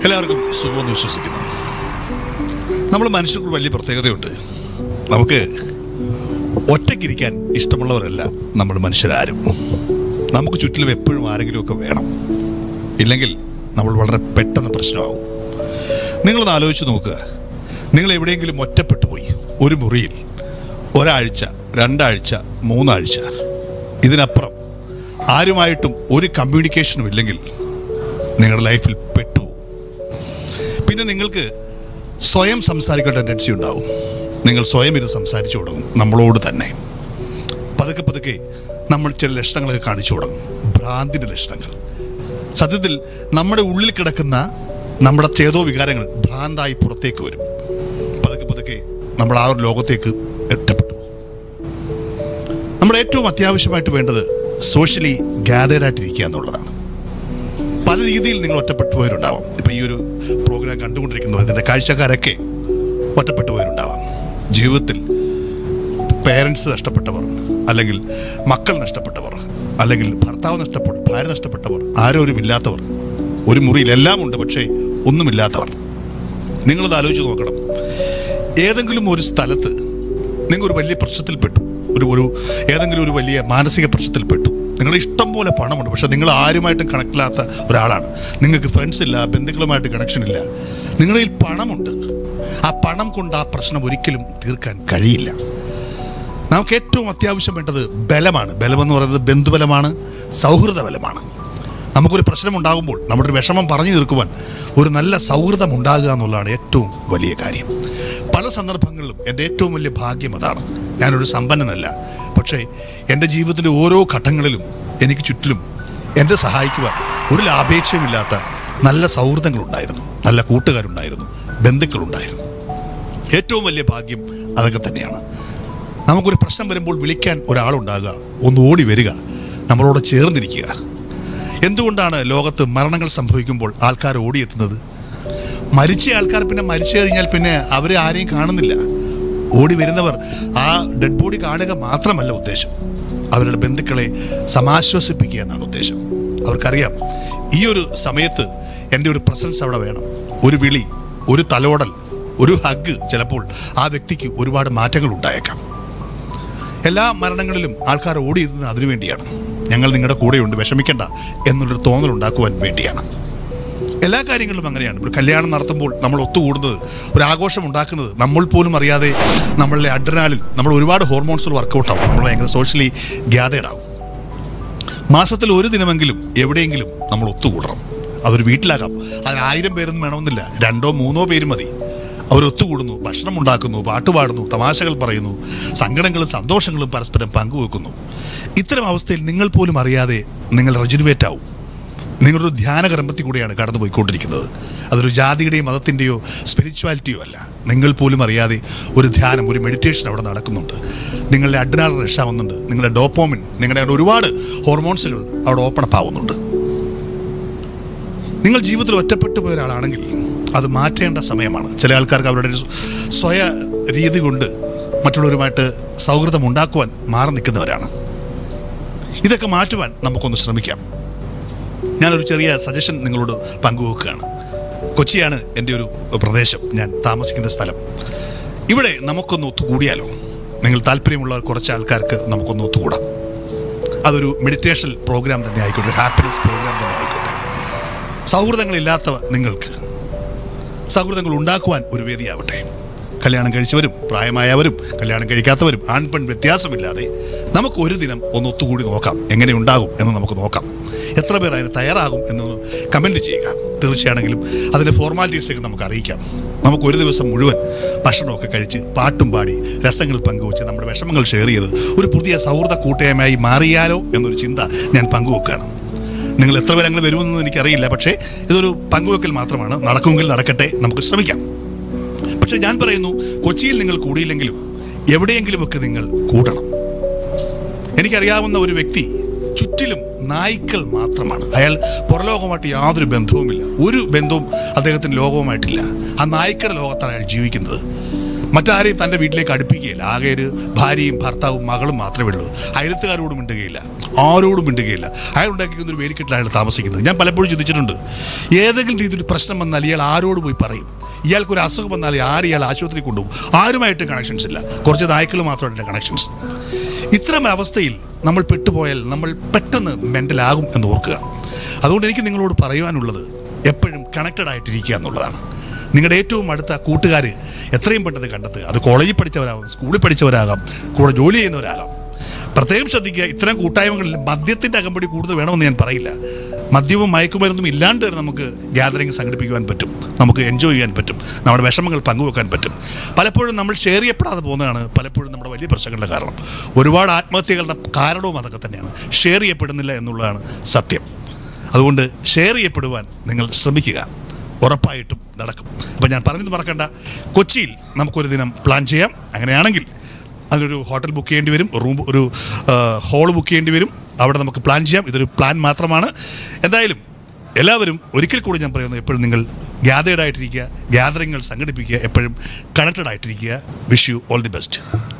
എല്ലാവർക്കും സുഖമെന്ന് വിശ്വസിക്കുന്നു. നമ്മൾ മനുഷ്യർക്ക് വലിയ പ്രത്യേകതയുണ്ട്. നമുക്ക് ഒറ്റയ്ക്കിരിക്കാൻ ഇഷ്ടമുള്ളവരല്ല നമ്മൾ മനുഷ്യരാരും. നമുക്ക് ചുറ്റിലും എപ്പോഴും ആരെങ്കിലുമൊക്കെ വേണം. ഇല്ലെങ്കിൽ നമ്മൾ വളരെ പെട്ടെന്ന് പ്രശ്നമാകും. നിങ്ങളൊന്ന് ആലോചിച്ച് നോക്കുക. നിങ്ങൾ എവിടെയെങ്കിലും ഒറ്റപ്പെട്ടു പോയി ഒരു മുറിയിൽ ഒരാഴ്ച, 2 ആഴ്ച, 3 ആഴ്ച, ഇതിനപ്പുറം ആരുമായിട്ടും ഒരു കമ്മ്യൂണിക്കേഷനും ഇല്ലെങ്കിൽ നിങ്ങളുടെ ലൈഫിൽ പെട്ടു. പിന്നെ നിങ്ങൾക്ക് സ്വയം സംസാരിക്കേണ്ട ടെൻഡൻസി ഉണ്ടാവും. നിങ്ങൾ സ്വയം ഇത് സംസാരിച്ചു തുടങ്ങും നമ്മളോട് തന്നെ. പതുക്കെ പതുക്കെ നമ്മൾ ചില ലക്ഷണങ്ങളൊക്കെ കാണിച്ചു തുടങ്ങും, ഭ്രാന്തിൻ്റെ ലക്ഷണങ്ങൾ. സത്യത്തിൽ നമ്മുടെ ഉള്ളിൽ കിടക്കുന്ന നമ്മുടെ ചേതോ വികാരങ്ങൾ ഭ്രാന്തായി പുറത്തേക്ക് വരും. പതുക്കെ പതുക്കെ നമ്മൾ ആ ഒരു ലോകത്തേക്ക് എത്തപ്പെട്ടു പോകും. നമ്മുടെ ഏറ്റവും അത്യാവശ്യമായിട്ട് വേണ്ടത് സോഷ്യലി ഗ്യാതേർഡ് ആയിട്ടിരിക്കുക എന്നുള്ളതാണ്. പല രീതിയിൽ നിങ്ങൾ ഒറ്റപ്പെട്ടു പോയവരുണ്ടാവാം. ഇപ്പം ഈ ഒരു പ്രോഗ്രാം കണ്ടുകൊണ്ടിരിക്കുന്നവർ, ഇതിൻ്റെ കാഴ്ചക്കാരൊക്കെ ഒറ്റപ്പെട്ടു പോയവരുണ്ടാവാം. ജീവിതത്തിൽ പേരൻസ് നഷ്ടപ്പെട്ടവർ, അല്ലെങ്കിൽ മക്കൾ നഷ്ടപ്പെട്ടവർ, അല്ലെങ്കിൽ ഭർത്താവ് നഷ്ടപ്പെട്ടു, ഭാര്യ നഷ്ടപ്പെട്ടവർ, ആരോരുമില്ലാത്തവർ, ഒരു മുറിയിൽ എല്ലാം ഉണ്ട് പക്ഷേ ഒന്നുമില്ലാത്തവർ. നിങ്ങളത് ആലോചിച്ച് നോക്കണം. ഏതെങ്കിലും ഒരു സ്ഥലത്ത് നിങ്ങൾ ഒരു വലിയ പ്രശ്നത്തിൽപ്പെട്ടു, ഏതെങ്കിലും ഒരു വലിയ മാനസിക പ്രശ്നത്തിൽപ്പെട്ടു. നിങ്ങളുടെ ഇഷ്ടം പോലെ പണമുണ്ട്, പക്ഷെ നിങ്ങൾ ആരുമായിട്ടും കണക്റ്റില്ലാത്ത ഒരാളാണ്. നിങ്ങൾക്ക് ഫ്രണ്ട്സ് ഇല്ല, ബന്ധുക്കളുമായിട്ട് കണക്ഷൻ ഇല്ല. നിങ്ങളുടെ കയ്യിൽ പണമുണ്ട്. ആ പണം കൊണ്ട് ആ പ്രശ്നം ഒരിക്കലും തീർക്കാൻ കഴിയില്ല. നമുക്ക് ഏറ്റവും അത്യാവശ്യം വേണ്ടത് ബലമാണ്. ബലമെന്ന് പറയുന്നത് ബന്ധുബലമാണ്, സൗഹൃദ ബലമാണ്. നമുക്കൊരു പ്രശ്നം ഉണ്ടാകുമ്പോൾ നമ്മുടെ ഒരു വിഷമം പറഞ്ഞു തീർക്കുവാൻ ഒരു നല്ല സൗഹൃദം ഉണ്ടാകുക എന്നുള്ളതാണ് ഏറ്റവും വലിയ കാര്യം. പല സന്ദർഭങ്ങളിലും എൻ്റെ ഏറ്റവും വലിയ ഭാഗ്യം അതാണ്. ഞാനൊരു സമ്പന്നനല്ല, പക്ഷേ എൻ്റെ ജീവിതത്തിൻ്റെ ഓരോ ഘട്ടങ്ങളിലും എനിക്ക് ചുറ്റിലും എന്നെ സഹായിക്കുവാൻ ഒരു ലാഭേച്ഛയുമില്ലാത്ത നല്ല സൗഹൃദങ്ങളുണ്ടായിരുന്നു, നല്ല കൂട്ടുകാരുണ്ടായിരുന്നു, ബന്ധുക്കളുണ്ടായിരുന്നു. ഏറ്റവും വലിയ ഭാഗ്യം അതൊക്കെ തന്നെയാണ്. നമുക്കൊരു പ്രശ്നം വരുമ്പോൾ വിളിക്കാൻ ഒരാളുണ്ടാകുക, ഒന്ന് ഓടി വരിക, നമ്മളോട് ചേർന്നിരിക്കുക. എന്തുകൊണ്ടാണ് ലോകത്ത് മരണങ്ങൾ സംഭവിക്കുമ്പോൾ ആൾക്കാർ ഓടിയെത്തുന്നത്? മരിച്ച ആൾക്കാർ പിന്നെ മരിച്ചു കഴിഞ്ഞാൽ പിന്നെ അവരെ ആരെയും കാണുന്നില്ല. ഓടി വരുന്നവർ ആ ഡെഡ് ബോഡി കാണുക മാത്രമല്ല ഉദ്ദേശം, അവരുടെ ബന്ധുക്കളെ സമാശ്വസിപ്പിക്കുക എന്നാണ് ഉദ്ദേശം. അവർക്കറിയാം ഈ ഒരു സമയത്ത് എൻ്റെ ഒരു പ്രസൻസ് അവിടെ വേണം. ഒരു വിളി, ഒരു തലോടൽ, ഒരു ഹഗ് ചിലപ്പോൾ ആ വ്യക്തിക്ക് ഒരുപാട് മാറ്റങ്ങൾ ഉണ്ടായേക്കാം. എല്ലാ മരണങ്ങളിലും ആൾക്കാർ ഓടിയെത്തുന്നത് അതിനുവേണ്ടിയാണ്. ഞങ്ങൾ നിങ്ങളുടെ കൂടെയുണ്ട്, വിഷമിക്കേണ്ട എന്നുള്ളൊരു തോന്നലുണ്ടാക്കുവാൻ വേണ്ടിയാണ്. എല്ലാ കാര്യങ്ങളിലും അങ്ങനെയാണ്. ഒരു കല്യാണം നടത്തുമ്പോൾ നമ്മൾ ഒത്തുകൂടുന്നത്, ഒരു ആഘോഷം ഉണ്ടാക്കുന്നത്, നമ്മൾ പോലും അറിയാതെ നമ്മളുടെ അഡ്രിനാലിൻ, നമ്മൾ ഒരുപാട് ഹോർമോൺസുകൾ വർക്കൗട്ടാവും. നമ്മൾ ഭയങ്കര സോഷ്യലി ഗ്യാതേർഡ് ആകും. മാസത്തിൽ ഒരു ദിനമെങ്കിലും എവിടെയെങ്കിലും നമ്മൾ ഒത്തുകൂടണം. അതൊരു വീട്ടിലാകാം. അതിന് 1000 പേരൊന്നും വേണമെന്നില്ല, 2 or 3 പേര് മതി. അവരൊത്തുകൂടുന്നു, ഭക്ഷണം ഉണ്ടാക്കുന്നു, പാട്ടുപാടുന്നു, തമാശകൾ പറയുന്നു, സങ്കടങ്ങളും സന്തോഷങ്ങളും പരസ്പരം പങ്കുവെക്കുന്നു. ഇത്തരം അവസ്ഥയിൽ നിങ്ങൾ പോലും അറിയാതെ നിങ്ങൾ റെജുനേറ്റ് ആവും. നിങ്ങളൊരു ധ്യാന കർമ്മത്തിൽ കൂടെയാണ് കടന്നു പോയിക്കൊണ്ടിരിക്കുന്നത്. അതൊരു ജാതിയുടെയോ മതത്തിൻ്റെയോ സ്പിരിച്വാലിറ്റിയോ അല്ല. നിങ്ങൾ പോലും അറിയാതെ ഒരു ധ്യാനം, ഒരു മെഡിറ്റേഷൻ അവിടെ നടക്കുന്നുണ്ട്. നിങ്ങളുടെ അഡ്രിനാലിൻ റഷ് ആവുന്നുണ്ട്, നിങ്ങളുടെ ഡോപ്പോമിൻ, നിങ്ങളുടെ ഒരുപാട് ഹോർമോൺസുകൾ അവിടെ ഓപ്പൺ അപ്പ് ആവുന്നുണ്ട്. നിങ്ങൾ ജീവിതത്തിൽ ഒറ്റപ്പെട്ടു പോയ ഒരാളാണെങ്കിൽ അത് മാറ്റേണ്ട സമയമാണ്. ചില ആൾക്കാർക്ക് അവരുടെ സ്വയ രീതി കൊണ്ട് മറ്റുള്ളവരുമായിട്ട് സൗഹൃദം ഉണ്ടാക്കുവാൻ മാറി നിൽക്കുന്നവരാണ്. ഇതൊക്കെ മാറ്റുവാൻ നമുക്കൊന്ന് ശ്രമിക്കാം. ഞാനൊരു ചെറിയ സജഷൻ നിങ്ങളോട് പങ്കുവെക്കുകയാണ്. കൊച്ചിയാണ് എൻ്റെ ഒരു പ്രദേശം, ഞാൻ താമസിക്കുന്ന സ്ഥലം. ഇവിടെ നമുക്കൊന്ന് ഒത്തുകൂടിയാലോ? നിങ്ങൾ താല്പര്യമുള്ള കുറച്ച് ആൾക്കാർക്ക് നമുക്കൊന്ന് ഒത്തുകൂടാം. അതൊരു മെഡിറ്റേഷൻ പ്രോഗ്രാം തന്നെ ആയിക്കോട്ടെ, ഹാപ്പിനെസ് പ്രോഗ്രാം തന്നെ ആയിക്കോട്ടെ. സൗഹൃദങ്ങളില്ലാത്തവ നിങ്ങൾക്ക് സൗഹൃദങ്ങൾ ഉണ്ടാക്കുവാൻ ഒരു വേദിയാവട്ടെ. കല്യാണം കഴിച്ചവരും പ്രായമായവരും കല്യാണം കഴിക്കാത്തവരും ആൺപെൺ വ്യത്യാസമില്ലാതെ നമുക്ക് ഒരു ദിനം ഒന്ന് ഒത്തുകൂടി നോക്കാം. എങ്ങനെ ഉണ്ടാകും എന്ന് നമുക്ക് നോക്കാം. എത്ര പേർ അതിന് തയ്യാറാകും എന്നൊന്ന് കമൻറ്റ് ചെയ്യുക. തീർച്ചയാണെങ്കിലും അതിൻ്റെ ഫോർമാലിറ്റീസൊക്കെ നമുക്ക് അറിയിക്കാം. നമുക്ക് ഒരു ദിവസം മുഴുവൻ ഭക്ഷണമൊക്കെ കഴിച്ച് പാട്ടും പാടി രസങ്ങൾ പങ്കുവെച്ച് നമ്മുടെ വിഷമങ്ങൾ ഷെയർ ചെയ്ത് ഒരു പുതിയ സൗഹൃദ കൂട്ടായ്മയായി മാറിയാലോ എന്നൊരു ചിന്ത ഞാൻ പങ്കുവെക്കുകയാണ്. നിങ്ങൾ എത്ര പേര് അങ്ങനെ വരുമെന്നൊന്നും എനിക്കറിയില്ല, പക്ഷേ ഇതൊരു പങ്കുവെക്കൽ മാത്രമാണ്. നടക്കുമെങ്കിൽ നടക്കട്ടെ, നമുക്ക് ശ്രമിക്കാം. പക്ഷെ ഞാൻ പറയുന്നു, കൊച്ചിയിൽ നിങ്ങൾ കൂടിയില്ലെങ്കിലും എവിടെയെങ്കിലുമൊക്കെ നിങ്ങൾ കൂടണം. എനിക്കറിയാവുന്ന ഒരു വ്യക്തി, ചുറ്റിലും നായ്ക്കൾ മാത്രമാണ്. അയാൾ പുറലോകവുമായിട്ട് യാതൊരു ബന്ധവുമില്ല, ഒരു ബന്ധവും അദ്ദേഹത്തിന് ലോകവുമായിട്ടില്ല. ആ നായ്ക്കളുടെ ലോകത്താണ് അയാൾ ജീവിക്കുന്നത്. മറ്റാരെയും തൻ്റെ വീട്ടിലേക്ക് അടുപ്പിക്കുകയില്ല. ആകെ ഒരു ഭാര്യയും ഭർത്താവും മകളും മാത്രമേ ഉള്ളൂ. അയലത്തുകാരോടും മിണ്ടുകയില്ല, ആരോടും മിണ്ടുകയില്ല. അയാൾ ഉണ്ടാക്കിക്കുന്ന ഒരു വേലിക്കെട്ടിൽ അയാൾ താമസിക്കുന്നത്. ഞാൻ പലപ്പോഴും ചിന്തിച്ചിട്ടുണ്ട്, ഏതെങ്കിലും രീതിയിൽ പ്രശ്നം വന്നാൽ ഇയാൾ ആരോട് പോയി പറയും? ഇയാൾക്കൊരു അസുഖം വന്നാൽ ഇയാൾ ആശുപത്രി കൊണ്ടുപോകും. ആരുമായിട്ട് കണക്ഷൻസ് ഇല്ല, കുറച്ച് നായ്ക്കൾ മാത്രമായിട്ട് കണക്ഷൻസ്. ഇത്തരം അവസ്ഥയിൽ നമ്മൾ പെട്ടുപോയാൽ നമ്മൾ പെട്ടെന്ന് മെൻ്റലാകും എന്ന് ഓർക്കുക. അതുകൊണ്ട് എനിക്ക് നിങ്ങളോട് പറയുവാനുള്ളത്, എപ്പോഴും കണക്റ്റഡ് ആയിട്ടിരിക്കുക എന്നുള്ളതാണ്. നിങ്ങളുടെ ഏറ്റവും അടുത്ത കൂട്ടുകാർ എത്രയും പെട്ടെന്ന് കണ്ടെത്തുക. അത് കോളേജിൽ പഠിച്ചവരാകാം, സ്കൂളിൽ പഠിച്ചവരാകാം, കൂടെ ജോലി ചെയ്യുന്നവരാകാം. പ്രത്യേകം ശ്രദ്ധിക്കുക, ഇത്തരം കൂട്ടായ്മകളിൽ മദ്യത്തിൻ്റെ അകമ്പടി കൂടുതൽ വേണമെന്ന് ഞാൻ പറയില്ല. മദ്യവും മയക്കുമരുന്നും ഇല്ലാണ്ട് തന്നെ നമുക്ക് ഗ്യാതറിങ് സംഘടിപ്പിക്കുവാൻ പറ്റും, നമുക്ക് എൻജോയ് ചെയ്യാൻ പറ്റും, നമ്മുടെ വിഷമങ്ങൾ പങ്കുവെക്കാൻ പറ്റും. പലപ്പോഴും നമ്മൾ ഷെയർ ചെയ്യപ്പെടാതെ പോകുന്നതാണ് പലപ്പോഴും നമ്മുടെ വലിയ പ്രശ്നങ്ങളുടെ കാരണം. ഒരുപാട് ആത്മഹത്യകളുടെ കാരണവും അതൊക്കെ തന്നെയാണ്, ഷെയർ ചെയ്യപ്പെടുന്നില്ല എന്നുള്ളതാണ് സത്യം. അതുകൊണ്ട് ഷെയർ ചെയ്യപ്പെടുവാൻ നിങ്ങൾ ശ്രമിക്കുക, ഉറപ്പായിട്ടും നടക്കും. അപ്പോൾ ഞാൻ പറഞ്ഞത് മറക്കണ്ട, കൊച്ചിയിൽ നമുക്കൊരു ദിനം പ്ലാൻ ചെയ്യാം. അങ്ങനെയാണെങ്കിൽ അതിനൊരു ഹോട്ടൽ ബുക്ക് ചെയ്യേണ്ടി വരും, ഒരു ഹോൾ ബുക്ക് ചെയ്യേണ്ടി വരും. അവിടെ നമുക്ക് പ്ലാൻ ചെയ്യാം. ഇതൊരു പ്ലാൻ മാത്രമാണ്. എന്തായാലും എല്ലാവരും ഒരിക്കൽ കൂടി ഞാൻ പറയുന്നത്, എപ്പോഴും നിങ്ങൾ ഗ്യാതേർഡ് ആയിട്ടിരിക്കുക, ഗ്യാതറിങ്ങൾ സംഘടിപ്പിക്കുക, എപ്പോഴും കണക്റ്റഡ് ആയിട്ടിരിക്കുക. Wish you all the best.